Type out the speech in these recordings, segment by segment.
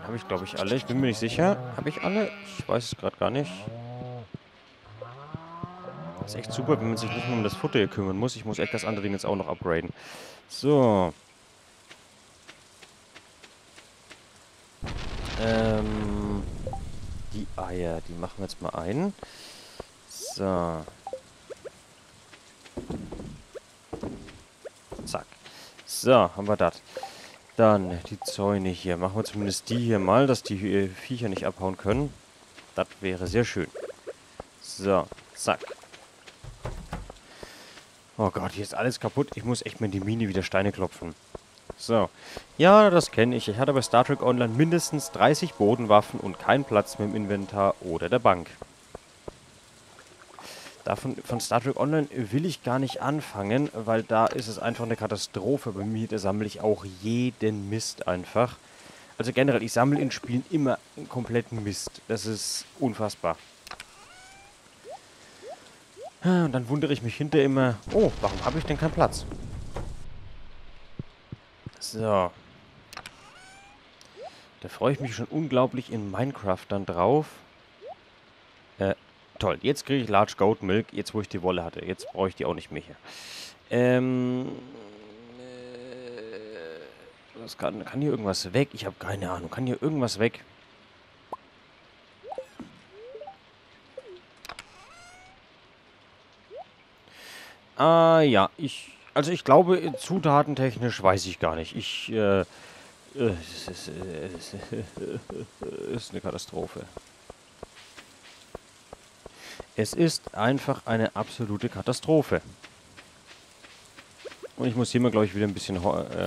Habe ich, glaube ich, alle. Ich bin mir nicht sicher. Habe ich alle? Ich weiß es gerade gar nicht. Das ist echt super, wenn man sich nicht mehr um das Futter hier kümmern muss. Ich muss echt das andere Ding jetzt auch noch upgraden. So. Die Eier, die machen wir jetzt mal ein. So. Zack. So, haben wir das. Dann die Zäune hier. Machen wir zumindest die hier mal, dass die Viecher nicht abhauen können. Das wäre sehr schön. So, zack. Oh Gott, hier ist alles kaputt. Ich muss echt mal in die Mine wieder Steine klopfen. So. Ja, das kenne ich. Ich hatte bei Star Trek Online mindestens 30 Bodenwaffen und keinen Platz mehr im Inventar oder der Bank. Von Star Trek Online will ich gar nicht anfangen, weil da ist es einfach eine Katastrophe. Bei mir, da sammle ich auch jeden Mist einfach. Also generell, ich sammle in Spielen immer einen kompletten Mist. Das ist unfassbar. Und dann wundere ich mich hinterher immer, oh, warum habe ich denn keinen Platz? So. Da freue ich mich schon unglaublich in Minecraft dann drauf. Toll, jetzt kriege ich Large Goat Milk, jetzt wo ich die Wolle hatte. Jetzt brauche ich die auch nicht mehr hier. Kann hier irgendwas weg? Ich habe keine Ahnung. Kann hier irgendwas weg? Ah, ja. Also ich glaube, zutatentechnisch weiß ich gar nicht. Es ist eine Katastrophe. Es ist einfach eine absolute Katastrophe. Und ich muss hier mal, glaube ich, wieder ein bisschen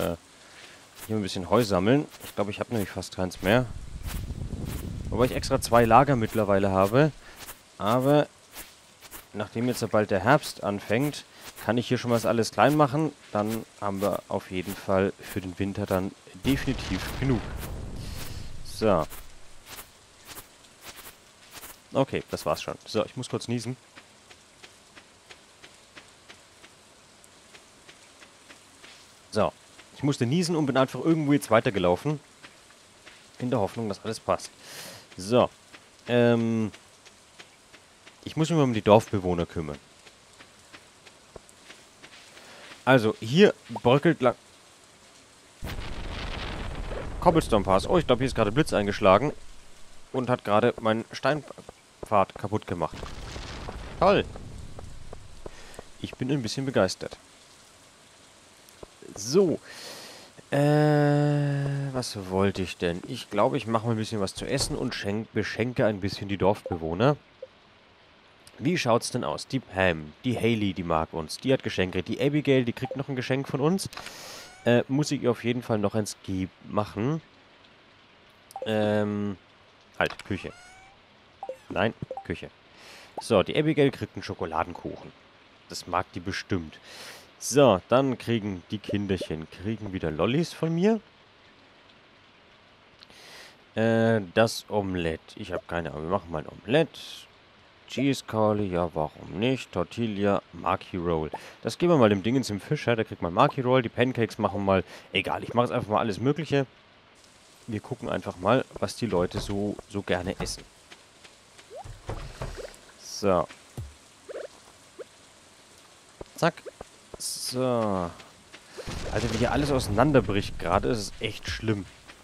Heu sammeln. Ich glaube, ich habe nämlich fast keins mehr. Wobei ich extra 2 Lager mittlerweile habe. Aber nachdem jetzt ja bald der Herbst anfängt, kann ich hier schon mal alles klein machen. Dann haben wir auf jeden Fall für den Winter dann definitiv genug. So. Okay, das war's schon. So, ich muss kurz niesen. So. Ich musste niesen und bin einfach irgendwo jetzt weitergelaufen. In der Hoffnung, dass alles passt. So. Ich muss mich mal um die Dorfbewohner kümmern. Also, hier bröckelt lang... Cobblestone Pass. Oh, ich glaube, hier ist gerade Blitz eingeschlagen. Und hat gerade meinen Steinpfad kaputt gemacht. Toll. Ich bin ein bisschen begeistert. So. Was wollte ich denn? Ich glaube, ich mache mal ein bisschen was zu essen und beschenke ein bisschen die Dorfbewohner. Wie schaut's denn aus? Die Pam, die Hailey, die mag uns. Die hat Geschenke. Die Abigail, die kriegt noch ein Geschenk von uns. Muss ich ihr auf jeden Fall noch eins machen. Halt, Küche. Nein, Küche. So, die Abigail kriegt einen Schokoladenkuchen. Das mag die bestimmt. So, dann kriegen die Kinderchen wieder Lollis von mir. Das Omelett. Ich habe keine Ahnung. Wir machen mal ein Omelett. Cheese Curly, ja, warum nicht? Tortilla, Maki Roll. Das geben wir mal dem Dingens im Fischer. Da kriegt man Maki Roll. Die Pancakes machen wir mal. Egal, ich mache jetzt einfach mal alles Mögliche. Wir gucken einfach mal, was die Leute so gerne essen. So. Zack. So. Also wie hier alles auseinanderbricht gerade, ist es echt schlimm.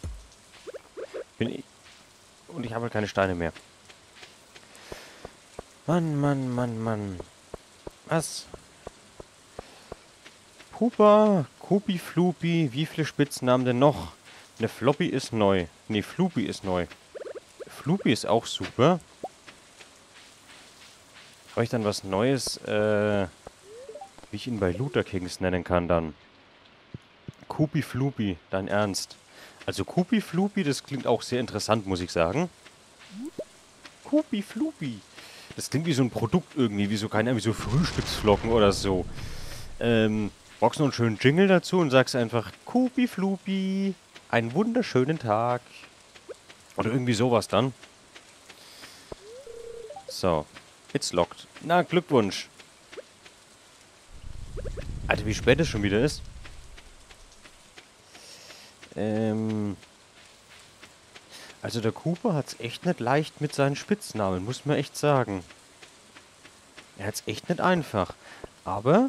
Und ich habe halt keine Steine mehr. Mann, Mann, Mann, Mann. Was? Pupa, Kupi, Flupi, wie viele Spitznamen denn noch? Ne, Floppy ist neu. Ne, Floopy ist neu. Floopy ist auch super. Habe ich dann was Neues, wie ich ihn bei Luther Kings nennen kann dann? Kupi, Floopy, dein Ernst? Also Kupi, Floopy, das klingt auch sehr interessant, muss ich sagen. Kupi, Floopy. Das klingt wie so ein Produkt irgendwie, wie so, keine Ahnung, wie so Frühstücksflocken oder so. Brauchst du noch einen schönen Jingle dazu und sagst einfach, Kupi, Flupi, einen wunderschönen Tag. Oder irgendwie sowas dann. So, it's locked. Na, Glückwunsch. Alter, wie spät es schon wieder ist. Also der Cooper hat's echt nicht leicht mit seinen Spitznamen, muss man echt sagen. Er hat's echt nicht einfach. Aber...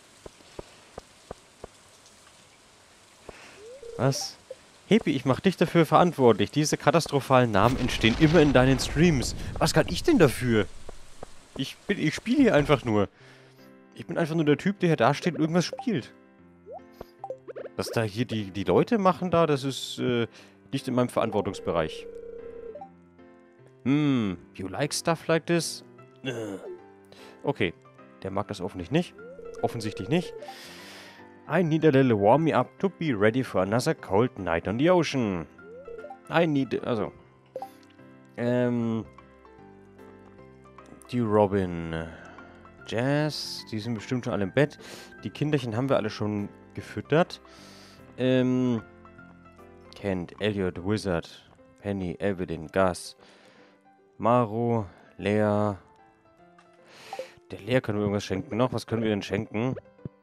Was? Hepi, ich mach dich dafür verantwortlich. Diese katastrophalen Namen entstehen immer in deinen Streams. Was kann ich denn dafür? Ich spiele hier einfach nur. Ich bin einfach nur der Typ, der hier da steht und irgendwas spielt. Was da hier die Leute machen da, das ist nicht in meinem Verantwortungsbereich. You like stuff like this? Okay, der mag das offensichtlich nicht. Offensichtlich nicht. I need a little warm me up to be ready for another cold night on the ocean. I need... Also. Die Robin. Jazz, die sind bestimmt schon alle im Bett. Die Kinderchen haben wir alle schon gefüttert. Kent, Elliot, Wizard, Penny, Evelyn, Gus, Maro, Lea. Der Lea können wir irgendwas schenken noch. Was können wir denn schenken?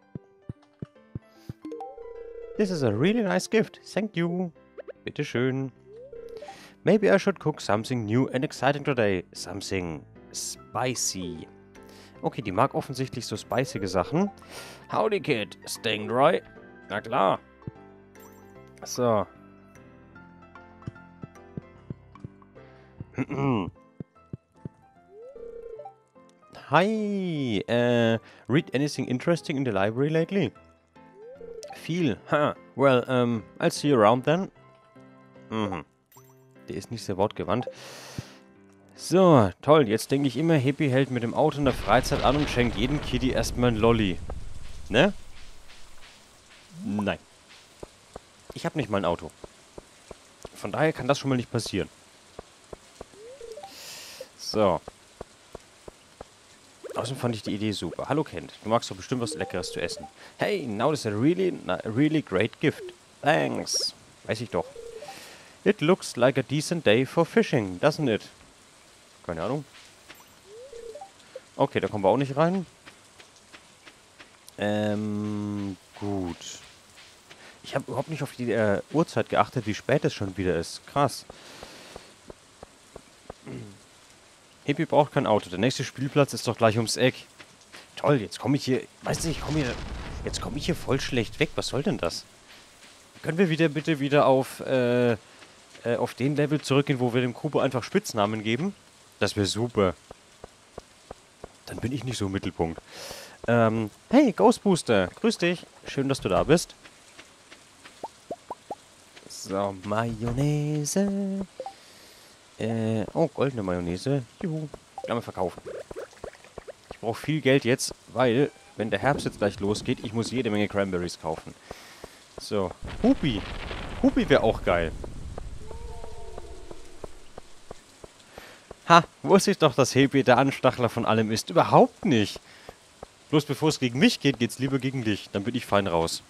This is a really nice gift. Thank you. Bitteschön. Maybe I should cook something new and exciting today. Something spicy. Okay, die mag offensichtlich so spicige Sachen. Howdy, Kid. Staying dry? Na klar. So. Hi. Read anything interesting in the library lately? Viel. Huh. Well, I'll see you around then. Der ist nicht sehr wortgewandt. So, toll. Jetzt denke ich immer, Hippie hält mit dem Auto in der Freizeit an und schenkt jedem Kitty erstmal ein Lolli. Ne? Nein. Ich habe nicht mal ein Auto. Von daher kann das schon mal nicht passieren. So. Außerdem fand ich die Idee super. Hallo Kent, du magst doch bestimmt was Leckeres zu essen. Hey, now this is a really great gift. Thanks. Weiß ich doch. It looks like a decent day for fishing, doesn't it? Keine Ahnung. Okay, da kommen wir auch nicht rein. Gut. Ich habe überhaupt nicht auf die Uhrzeit geachtet, wie spät es schon wieder ist. Krass. Hippie braucht kein Auto. Der nächste Spielplatz ist doch gleich ums Eck. Toll, jetzt komme ich hier... Weißt du, jetzt komme ich hier voll schlecht weg. Was soll denn das? Können wir bitte wieder auf den Level zurückgehen, wo wir dem Kubo einfach Spitznamen geben? Das wäre super. Dann bin ich nicht so im Mittelpunkt. Hey, Ghost Booster. Grüß dich. Schön, dass du da bist. So, Mayonnaise. Oh, goldene Mayonnaise. Juhu. Kann man verkaufen. Ich brauche viel Geld jetzt, weil, wenn der Herbst jetzt gleich losgeht, ich muss jede Menge Cranberries kaufen. So. Hupi. Hupi wäre auch geil. Ha, wusste ich doch, dass Hepi der Anstachler von allem ist. Überhaupt nicht. Bloß bevor es gegen mich geht, geht's lieber gegen dich. Dann bin ich fein raus.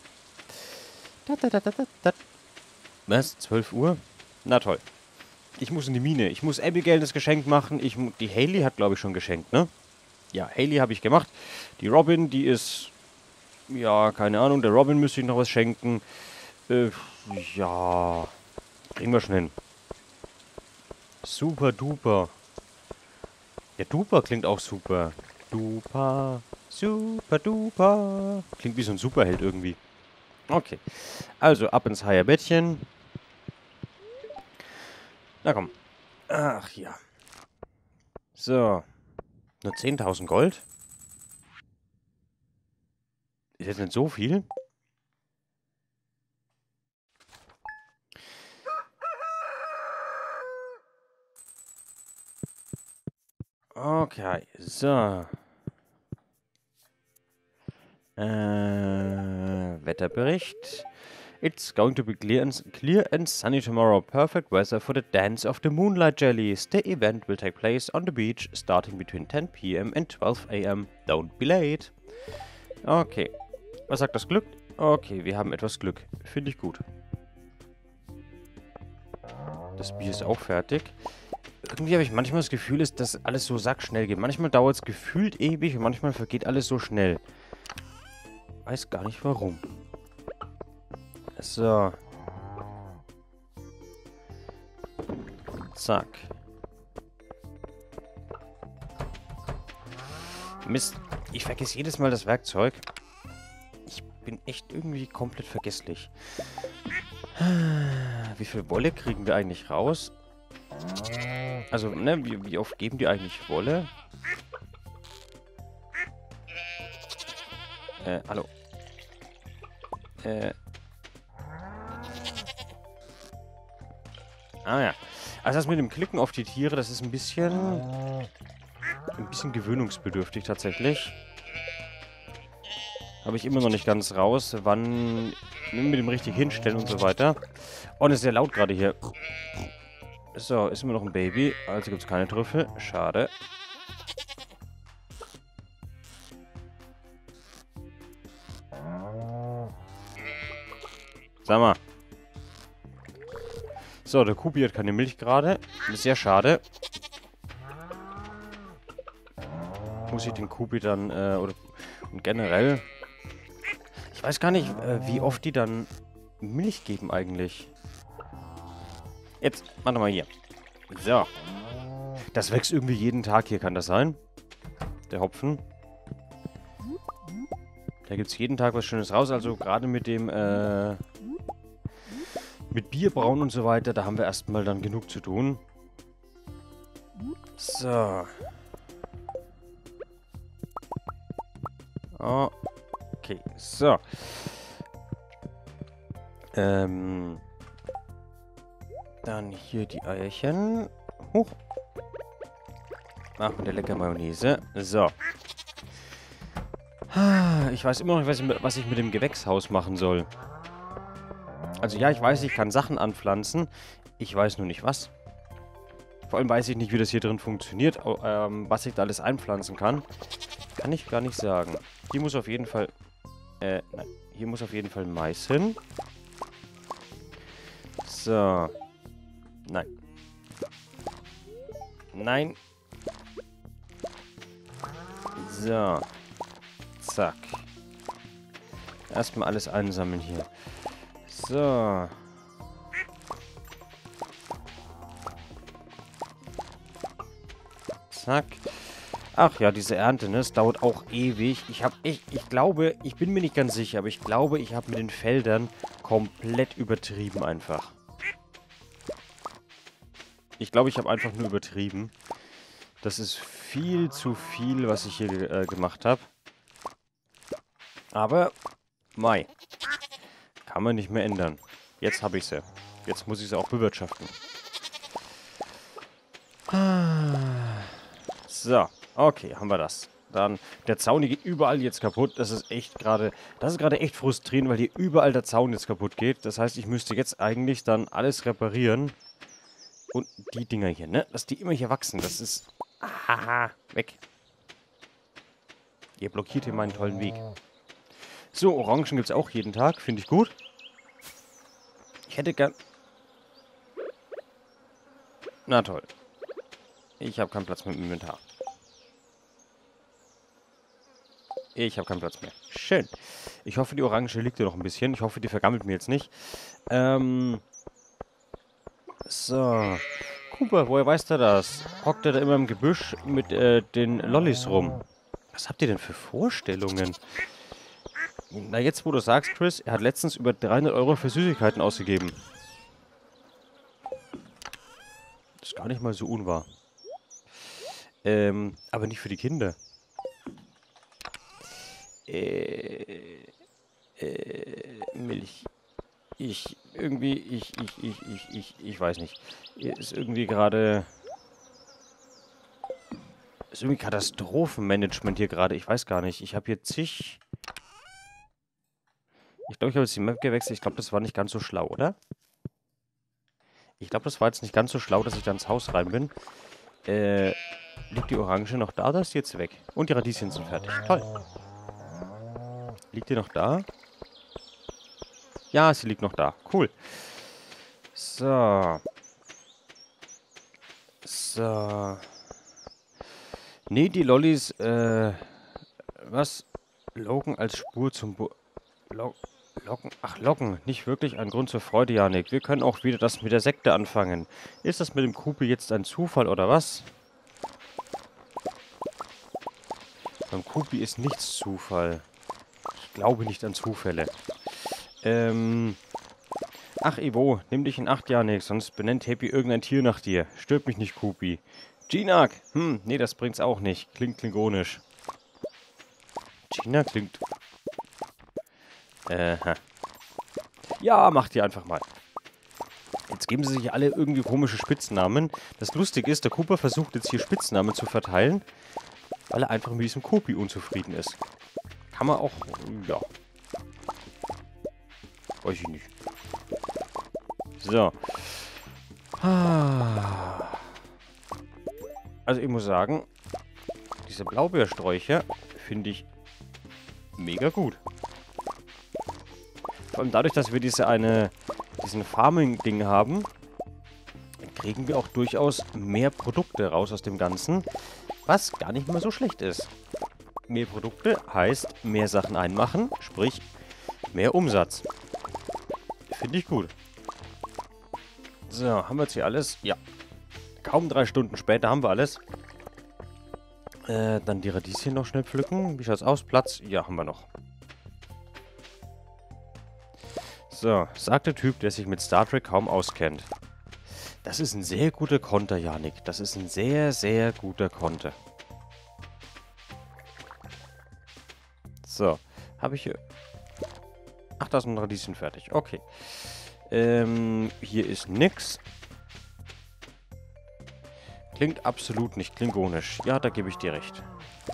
Was? 12 Uhr? Na toll. Ich muss in die Mine. Ich muss Abigail das Geschenk machen. Die Hailey hat, glaube ich, schon geschenkt, ne? Ja, Hailey habe ich gemacht. Die Robin, die ist... Ja, keine Ahnung. Der Robin müsste ich noch was schenken. Ja... Kriegen wir schon hin. Super duper. Ja, duper klingt auch super. Duper. Super duper. Klingt wie so ein Superheld irgendwie. Okay. Also, ab ins Bettchen. Na komm. Ach ja. So. Nur 10.000 Gold? Ist jetzt nicht so viel. Okay, so. Wetterbericht. It's going to be clear and sunny tomorrow. Perfect weather for the dance of the moonlight jellies. The event will take place on the beach starting between 10 p.m. and 12 a.m. Don't be late. Okay. Was sagt das Glück? Okay, wir haben etwas Glück. Finde ich gut. Das Bier ist auch fertig. Irgendwie habe ich manchmal das Gefühl, dass alles so sackschnell geht. Manchmal dauert es gefühlt ewig und manchmal vergeht alles so schnell. Weiß gar nicht warum. So. Zack. Mist. Ich vergesse jedes Mal das Werkzeug. Ich bin echt irgendwie komplett vergesslich. Wie viel Wolle kriegen wir eigentlich raus? Also, ne, wie oft geben die eigentlich Wolle? Hallo. Ah ja. Also das mit dem Klicken auf die Tiere, das ist ein bisschen gewöhnungsbedürftig tatsächlich. Habe ich immer noch nicht ganz raus, wann mit dem richtig hinstellen und so weiter. Oh, das ist sehr laut gerade hier. So, ist immer noch ein Baby. Also gibt es keine Trüffel. Schade. Sag mal. So, der Kubi hat keine Milch gerade. Sehr schade. Muss ich den Kubi dann, oder und generell... Ich weiß gar nicht, wie oft die dann Milch geben eigentlich. Jetzt, warte mal hier. So. Das wächst irgendwie jeden Tag hier, kann das sein? Der Hopfen. Da gibt es jeden Tag was Schönes raus. Also gerade mit dem, mit Bierbrauen und so weiter, da haben wir erstmal dann genug zu tun. So. Okay, so. Dann hier die Eierchen. Hoch. Ach, mit der lecker Mayonnaise. So. Ich weiß immer noch nicht, was ich mit dem Gewächshaus machen soll. Also ja, ich weiß, ich kann Sachen anpflanzen. Ich weiß nur nicht was. Vor allem weiß ich nicht, wie das hier drin funktioniert. Was ich da alles einpflanzen kann. Kann ich gar nicht sagen. Hier muss auf jeden Fall... nein. Hier muss auf jeden Fall Mais hin. So. Nein. Nein. So. Zack. Erstmal alles einsammeln hier. So. Zack. Ach ja, diese Ernte, ne? Es dauert auch ewig. Ich glaube, ich bin mir nicht ganz sicher, aber ich glaube, ich habe mit den Feldern komplett übertrieben einfach. Ich glaube, ich habe einfach nur übertrieben. Das ist viel zu viel, was ich hier gemacht habe. Aber, mei. Kann man nicht mehr ändern. Jetzt habe ich sie. Jetzt muss ich sie auch bewirtschaften. So, okay, haben wir das. Dann, der Zaun, die geht überall jetzt kaputt. Das ist gerade echt frustrierend, weil hier überall der Zaun jetzt kaputt geht. Das heißt, ich müsste jetzt eigentlich dann alles reparieren. Und die Dinger hier, ne? Dass die immer hier wachsen. Das ist... Aha, weg. Ihr blockiert hier meinen tollen Weg. So, Orangen gibt es auch jeden Tag. Finde ich gut. Ich hätte gern... Na toll. Ich habe keinen Platz mehr im Inventar. Ich habe keinen Platz mehr. Schön. Ich hoffe, die Orange liegt hier noch ein bisschen. Ich hoffe, die vergammelt mir jetzt nicht. So. Cooper, woher weiß der das? Hockt er da immer im Gebüsch mit den Lollis rum? Was habt ihr denn für Vorstellungen? Na, jetzt, wo du sagst, Chris, er hat letztens über 300 € für Süßigkeiten ausgegeben. Das ist gar nicht mal so unwahr. Aber nicht für die Kinder. Milch. Ich weiß nicht. Ist irgendwie gerade... Ist irgendwie Katastrophenmanagement hier gerade. Ich weiß gar nicht. Ich habe hier zig... Ich glaube, ich habe jetzt die Map gewechselt. Ich glaube, das war nicht ganz so schlau, oder? Ich glaube, das war jetzt nicht ganz so schlau, dass ich da ins Haus rein bin. Liegt die Orange noch da oder ist die jetzt weg? Und die Radieschen sind fertig. Toll. Liegt die noch da? Ja, sie liegt noch da. Cool. So. So. Nee, die Lollis, was? Logan als Spur zum Locken. Ach, Locken. Nicht wirklich ein Grund zur Freude, Janik. Wir können auch wieder das mit der Sekte anfangen. Ist das mit dem Kupi jetzt ein Zufall oder was? Beim Kupi ist nichts Zufall. Ich glaube nicht an Zufälle. Ach, Ivo, nimm dich in Acht, Janik, sonst benennt Happy irgendein Tier nach dir. Stört mich nicht, Kupi. Ginak! Nee, das bringt's auch nicht. Klingt klingonisch. Gina klingt... Ja, macht ihr einfach mal. Jetzt geben sie sich alle irgendwie komische Spitznamen. Das Lustige ist, der Cooper versucht jetzt hier Spitznamen zu verteilen, weil er einfach mit diesem Kupi unzufrieden ist. Kann man auch... Ja. Weiß ich nicht. So. Also ich muss sagen, diese Blaubeersträucher finde ich mega gut. Vor allem dadurch, dass wir diesen Farming-Ding haben, kriegen wir auch durchaus mehr Produkte raus aus dem Ganzen, was gar nicht mal so schlecht ist. Mehr Produkte heißt mehr Sachen einmachen, sprich mehr Umsatz. Finde ich gut. So, haben wir jetzt hier alles? Ja. Kaum 3 Stunden später haben wir alles. Dann die Radieschen noch schnell pflücken. Wie schaut's aus? Platz? Ja, haben wir noch. So, sagt der Typ, der sich mit Star Trek kaum auskennt. Das ist ein sehr guter Konter, Janik. Das ist ein sehr, sehr guter Konter. So, habe ich hier... Ach, da ist ein Radieschen fertig. Okay. Hier ist nix. Klingt absolut nicht klingonisch. Ja, da gebe ich dir recht.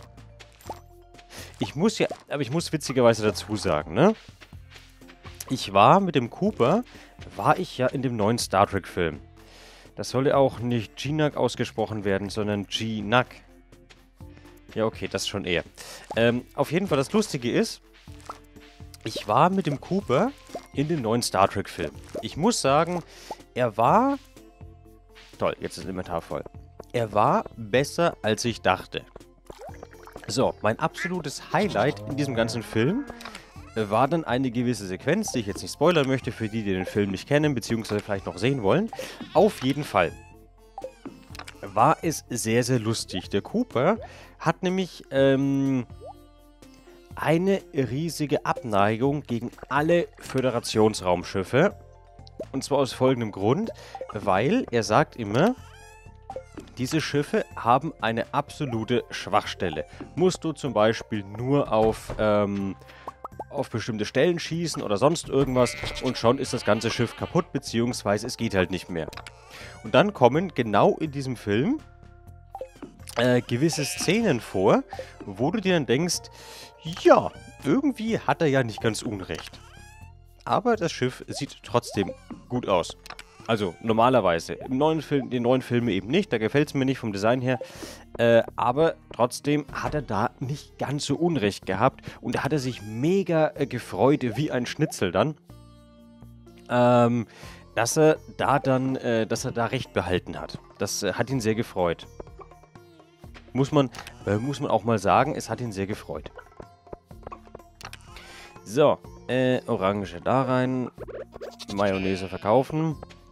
Ich muss witzigerweise dazu sagen, ne? Ich war mit dem Cooper, ja in dem neuen Star Trek Film. Das soll ja auch nicht Ginak ausgesprochen werden, sondern Ginak. Ja, okay, das schon eher. Auf jeden Fall, das Lustige ist, ich war mit dem Cooper in dem neuen Star Trek Film. Ich muss sagen, er war... Toll, jetzt ist das Inventar voll. Er war besser, als ich dachte. So, mein absolutes Highlight in diesem ganzen Film war dann eine gewisse Sequenz, die ich jetzt nicht spoilern möchte, für die den Film nicht kennen, beziehungsweise vielleicht noch sehen wollen. Auf jeden Fall war es sehr, sehr lustig. Der Cooper hat nämlich eine riesige Abneigung gegen alle Föderationsraumschiffe. Und zwar aus folgendem Grund, weil er sagt immer, diese Schiffe haben eine absolute Schwachstelle. Musst du zum Beispiel nur auf bestimmte Stellen schießen oder sonst irgendwas und schon ist das ganze Schiff kaputt, beziehungsweise es geht halt nicht mehr. Und dann kommen genau in diesem Film gewisse Szenen vor, wo du dir dann denkst, ja, irgendwie hat er ja nicht ganz unrecht. Aber das Schiff sieht trotzdem gut aus. Also normalerweise. Den neuen Filmen eben nicht, da gefällt es mir nicht vom Design her. Aber trotzdem hat er da nicht ganz so Unrecht gehabt. Und da hat er sich mega gefreut, wie ein Schnitzel dann. Dass er da Recht behalten hat. Das hat ihn sehr gefreut. Muss man auch mal sagen, es hat ihn sehr gefreut. So, Orange da rein. Mayonnaise verkaufen.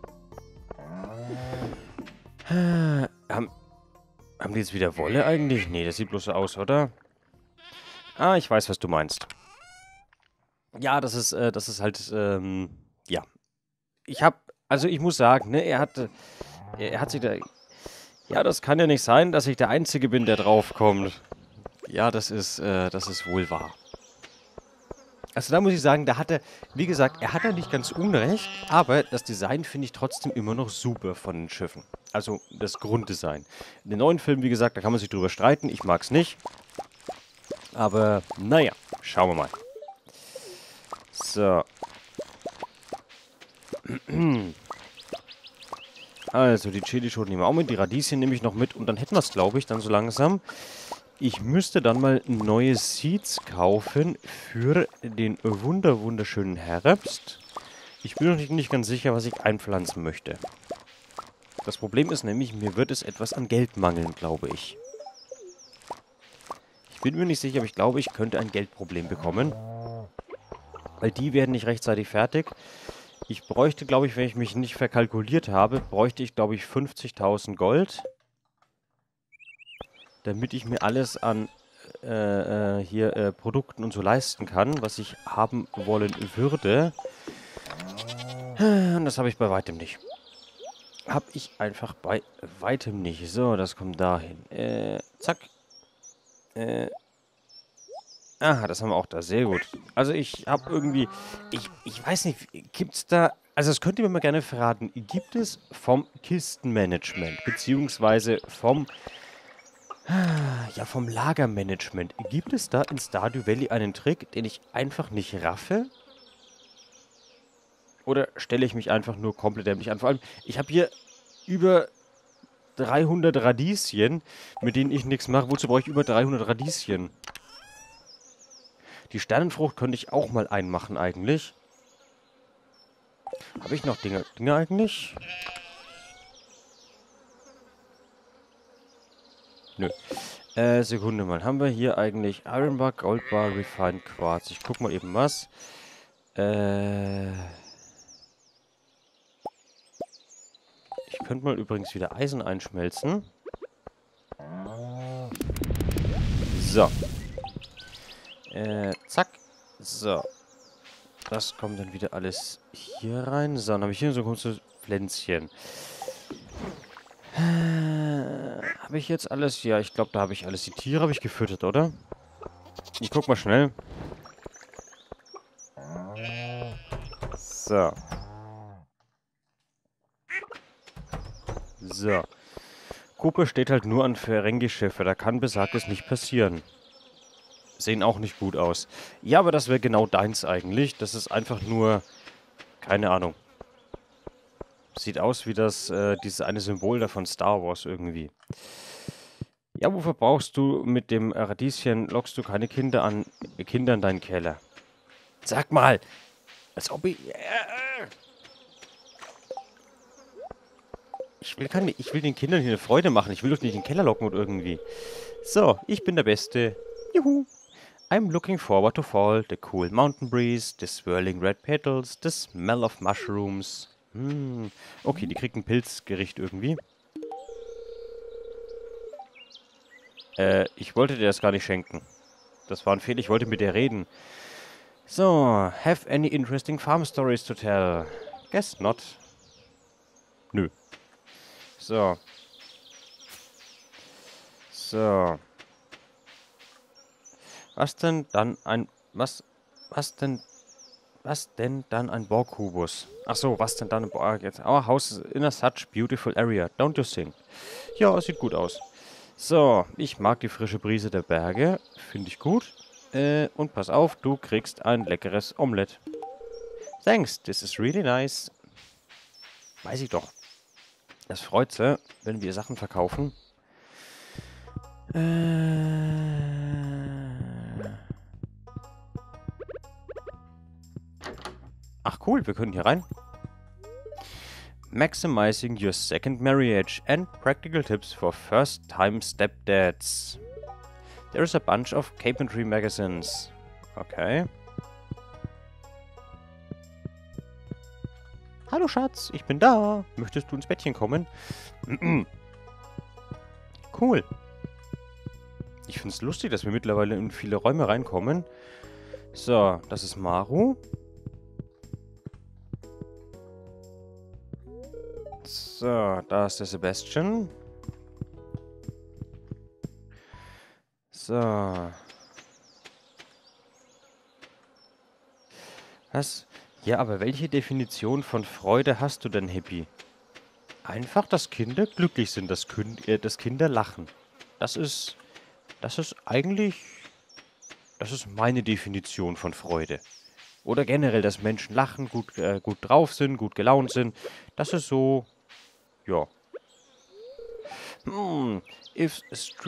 Haben die jetzt wieder Wolle eigentlich? Nee, das sieht bloß so aus, oder? Ah, ich weiß, was du meinst. Ja, das ist halt, ja. Ich muss sagen, ne, er hat sich da... Ja, das kann ja nicht sein, dass ich der Einzige bin, der draufkommt. Ja, das ist wohl wahr. Also da muss ich sagen, wie gesagt, er hat ja nicht ganz unrecht, aber das Design finde ich trotzdem immer noch super von den Schiffen. Also das Grunddesign. In den neuen Filmen, wie gesagt, da kann man sich drüber streiten, ich mag es nicht. Aber, naja, schauen wir mal. So. Also, die Chilischoten nehmen wir auch mit, die Radieschen nehme ich noch mit und dann hätten wir es, glaube ich, dann so langsam. Ich müsste dann mal neue Seeds kaufen für den wunderschönen Herbst. Ich bin noch nicht ganz sicher, was ich einpflanzen möchte. Das Problem ist nämlich, mir wird es etwas an Geld mangeln, glaube ich. Ich bin mir nicht sicher, aber ich glaube, ich könnte ein Geldproblem bekommen. Weil die werden nicht rechtzeitig fertig. Ich bräuchte, glaube ich, wenn ich mich nicht verkalkuliert habe, bräuchte ich, glaube ich, 50.000 Gold. Damit ich mir alles an hier Produkten und so leisten kann, was ich haben wollen würde. Und das habe ich bei weitem nicht. Habe ich einfach bei weitem nicht. So, das kommt dahin. Zack. Aha, das haben wir auch da. Sehr gut. Also ich habe irgendwie... Ich weiß nicht, gibt's da... Also das könnt ihr mir mal gerne verraten. Gibt es vom Kistenmanagement, beziehungsweise vom... Ja, vom Lagermanagement. Gibt es da in Stardew Valley einen Trick, den ich einfach nicht raffe? Oder stelle ich mich einfach nur komplett dämlich an? Vor allem, ich habe hier über 300 Radieschen, mit denen ich nichts mache. Wozu brauche ich über 300 Radieschen? Die Sternenfrucht könnte ich auch mal einmachen eigentlich. Habe ich noch Dinge eigentlich? Nö. Sekunde mal. Haben wir hier eigentlich Ironbar, Goldbar, Refined Quartz? Ich guck mal eben was. Ich könnte mal übrigens wieder Eisen einschmelzen. So. Zack. So. Das kommt dann wieder alles hier rein. So, dann habe ich hier so ein kurzes Pflänzchen. Habe ich jetzt alles? Ja, ich glaube, da habe ich alles. Die Tiere habe ich gefüttert, oder? Ich guck mal schnell. So. So. Kuppe steht halt nur an Ferengi-Schiffe. Da kann Besagtes nicht passieren. Sehen auch nicht gut aus. Ja, aber das wäre genau deins eigentlich. Das ist einfach nur... Keine Ahnung. Sieht aus wie das, dieses eine Symbol da von Star Wars irgendwie. Ja, wofür brauchst du mit dem Radieschen, lockst du keine Kinder in deinen Keller? Sag mal! Als ob ich... Ich will den Kindern hier eine Freude machen. Ich will doch nicht in den Keller locken oder irgendwie. So, ich bin der Beste. Juhu! I'm looking forward to fall, the cool mountain breeze, the swirling red petals, the smell of mushrooms. Okay, die kriegt ein Pilzgericht irgendwie. Ich wollte dir das gar nicht schenken. Das war ein Fehler, ich wollte mit dir reden. So, have any interesting farm stories to tell? Guess not. Nö. So. So. Was denn dann ein Borkubus? Ach so, was denn dann ein Borkubus? Our house is in a such beautiful area. Don't you think? Ja, sieht gut aus. So, ich mag die frische Brise der Berge. Finde ich gut. Und pass auf, du kriegst ein leckeres Omelett. Thanks, this is really nice. Weiß ich doch. Das freut sie, wenn wir Sachen verkaufen. Ach cool, wir können hier rein. Maximizing your second marriage and practical tips for first-time stepdads. There's a bunch of carpentry magazines. Okay. Hallo Schatz, ich bin da. Möchtest du ins Bettchen kommen? Cool. Ich finde es lustig, dass wir mittlerweile in viele Räume reinkommen. So, das ist Maru. So, da ist der Sebastian. So. Was? Ja, aber welche Definition von Freude hast du denn, Hippie? Einfach, dass Kinder glücklich sind, dass Kinder lachen. Das ist eigentlich, das ist meine Definition von Freude. Oder generell, dass Menschen lachen, gut drauf sind, gut gelaunt sind. Das ist so, ja. If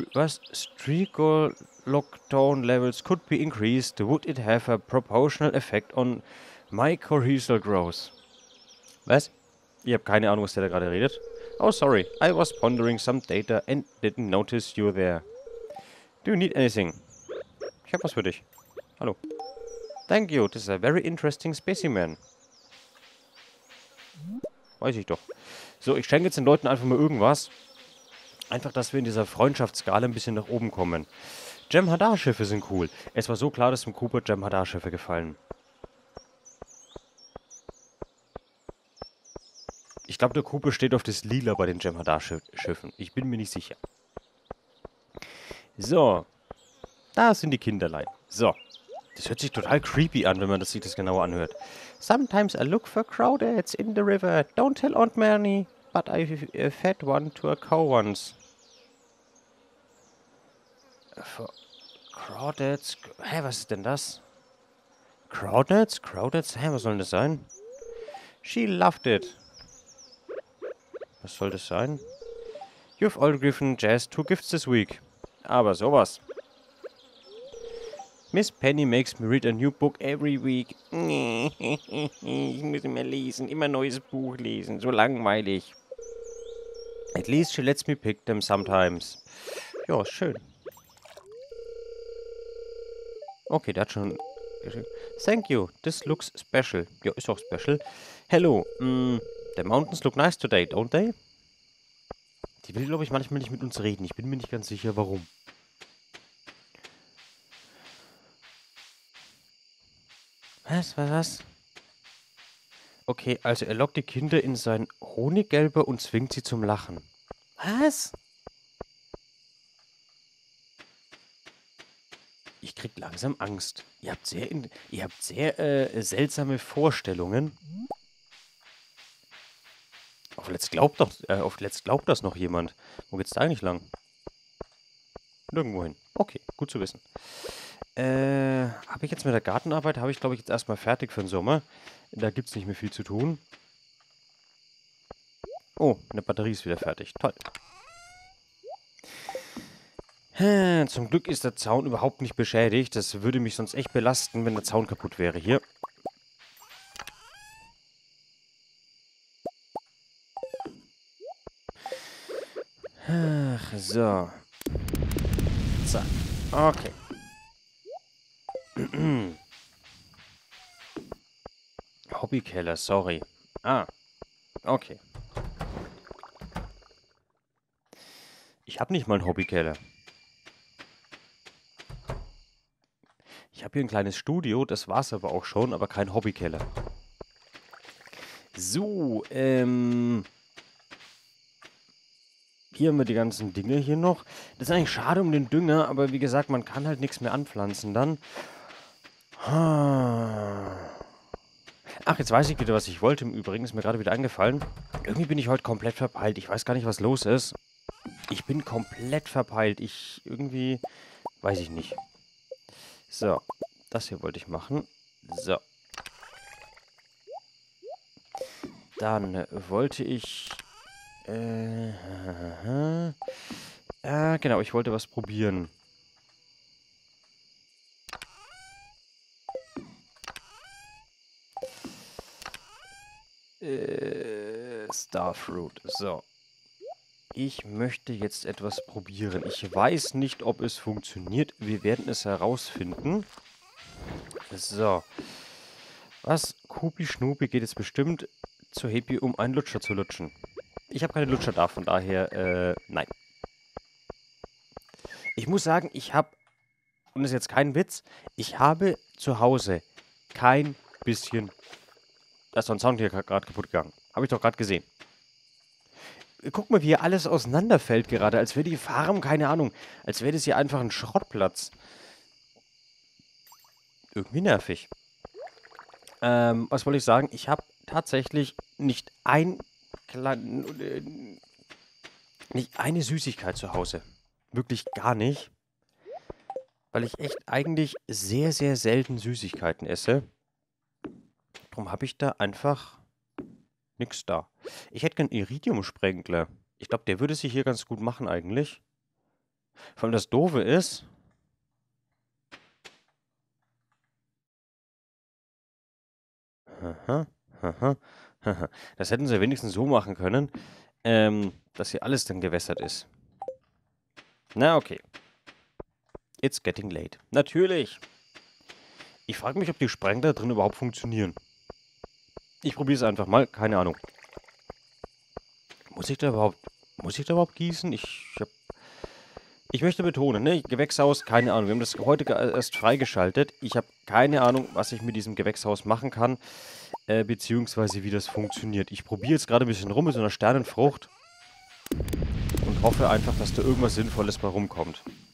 Strigoloctone levels could be increased, would it have a proportional effect on mycorrhizal growth? Was? Ich habe keine Ahnung, was der da gerade redet. Oh, sorry. I was pondering some data and didn't notice you there. Do you need anything? Ich habe was für dich. Hallo. Thank you, this is a very interesting specimen. Weiß ich doch. So, ich schenke jetzt den Leuten einfach mal irgendwas. Einfach, dass wir in dieser Freundschaftsskala ein bisschen nach oben kommen. Jem'Hadar-Schiffe sind cool. Es war so klar, dass dem Cooper Jem'Hadar-Schiffe gefallen. Ich glaube, der Cooper steht auf das Lila bei den Jem'Hadar-Schiffen. Ich bin mir nicht sicher. So. Da sind die Kinderlein. So. Das hört sich total creepy an, wenn man sich das genauer anhört. Sometimes I look for crawdads in the river. Don't tell Aunt Mary, but I fed one to a cow once. For crawdads? Hä, was ist denn das? Crawdads? Crawdads? Hä, was soll denn das sein? She loved it. Was soll das sein? You've all given Jazz 2 gifts this week. Aber sowas. Miss Penny makes me read a new book every week. Ich muss immer lesen, immer neues Buch lesen. So langweilig. At least she lets me pick them sometimes. Ja, schön. Okay, der hat schon... Thank you, this looks special. Ja, ist auch special. Hello, the mountains look nice today, don't they? Die will, glaube ich, manchmal nicht mit uns reden. Ich bin mir nicht ganz sicher, warum. Was? Okay, also er lockt die Kinder in sein Honiggelber und zwingt sie zum Lachen. Was? Ich krieg langsam Angst. Ihr habt sehr seltsame Vorstellungen. Auf Let's glaubt das noch jemand. Wo geht's da eigentlich lang? Nirgendwo hin. Okay, gut zu wissen. Habe ich jetzt mit der Gartenarbeit, habe ich glaube ich jetzt erstmal fertig für den Sommer. Da gibt es nicht mehr viel zu tun. Oh, eine Batterie ist wieder fertig. Toll. Zum Glück ist der Zaun überhaupt nicht beschädigt. Das würde mich sonst echt belasten, wenn der Zaun kaputt wäre hier. Ach, so. Zack. Okay. Hobbykeller, sorry. Ah, okay. Ich habe nicht mal einen Hobbykeller. Ich habe hier ein kleines Studio, das war's aber auch schon, aber kein Hobbykeller. So, hier haben wir die ganzen Dinge hier noch. Das ist eigentlich schade um den Dünger, aber wie gesagt, man kann halt nichts mehr anpflanzen dann. Ach, jetzt weiß ich wieder, was ich wollte. Im Übrigen ist mir gerade wieder eingefallen. Irgendwie bin ich heute komplett verpeilt. Ich weiß gar nicht, was los ist. Ich bin komplett verpeilt. Irgendwie... Weiß ich nicht. So. Das hier wollte ich machen. So. Dann wollte ich... genau. Ich wollte was probieren. Starfruit. So. Ich möchte jetzt etwas probieren. Ich weiß nicht, ob es funktioniert. Wir werden es herausfinden. So. Was? Kupi Schnupi geht jetzt bestimmt zu Happy, um einen Lutscher zu lutschen. Ich habe keine Lutscher da, von daher, nein. Ich muss sagen, ich habe, und das ist jetzt kein Witz, ich habe zu Hause kein bisschen... Da ist doch ein Sound hier gerade kaputt gegangen. Habe ich doch gerade gesehen. Guck mal, wie hier alles auseinanderfällt gerade. Als wäre die Farm, keine Ahnung, als wäre das hier einfach ein Schrottplatz. Irgendwie nervig. Was wollte ich sagen? Ich habe tatsächlich nicht eine Süßigkeit zu Hause. Wirklich gar nicht. Weil ich echt eigentlich sehr, sehr selten Süßigkeiten esse. Darum habe ich da einfach nichts da. Ich hätte gern Iridium-Sprengler. Ich glaube, der würde sich hier ganz gut machen eigentlich. Vor allem das Doofe ist... Das hätten sie wenigstens so machen können, dass hier alles dann gewässert ist. Na, okay. It's getting late. Natürlich. Ich frage mich, ob die Sprengler drin überhaupt funktionieren. Ich probiere es einfach mal. Keine Ahnung. Muss ich da überhaupt gießen? Ich möchte betonen, ne? Gewächshaus, keine Ahnung. Wir haben das heute erst freigeschaltet. Ich habe keine Ahnung, was ich mit diesem Gewächshaus machen kann. Beziehungsweise wie das funktioniert. Ich probiere jetzt gerade ein bisschen rum mit so einer Sternenfrucht. Und hoffe einfach, dass da irgendwas Sinnvolles bei rumkommt.